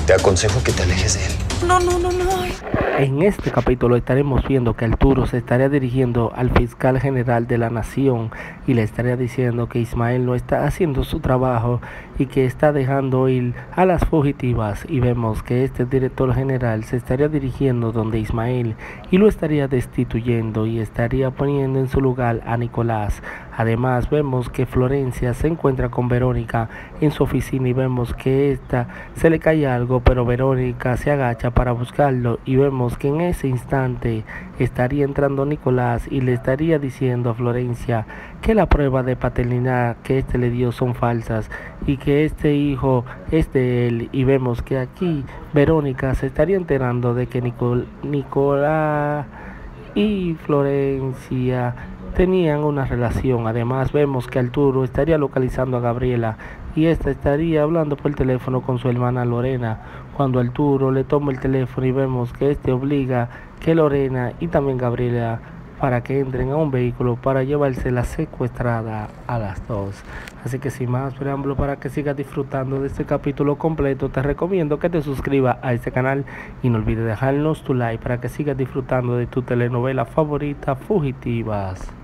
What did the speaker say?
Te aconsejo que te alejes de él. No. En este capítulo estaremos viendo que Arturo se estaría dirigiendo al fiscal general de la nación y le estaría diciendo que Ismael no está haciendo su trabajo y que está dejando ir a las fugitivas, y vemos que este director general se estaría dirigiendo donde Ismael y lo estaría destituyendo y estaría poniendo en su lugar a Nicolás. Además vemos que Florencia se encuentra con Verónica en su oficina y vemos que esta se le cae algo, pero Verónica se agacha para buscarlo y vemos que en ese instante estaría entrando Nicolás y le estaría diciendo a Florencia que la prueba de paternidad que este le dio son falsas y que este hijo es de él, y vemos que aquí Verónica se estaría enterando de que Nicolás y Florencia tenían una relación. Además vemos que Arturo estaría localizando a Gabriela y esta estaría hablando por teléfono con su hermana Lorena, cuando Arturo le toma el teléfono y vemos que este obliga que Lorena y también Gabriela para que entren a un vehículo para llevarse la secuestrada a las dos. Así que sin más preámbulo, para que sigas disfrutando de este capítulo completo, te recomiendo que te suscribas a este canal y no olvides dejarnos tu like para que sigas disfrutando de tu telenovela favorita, Fugitivas.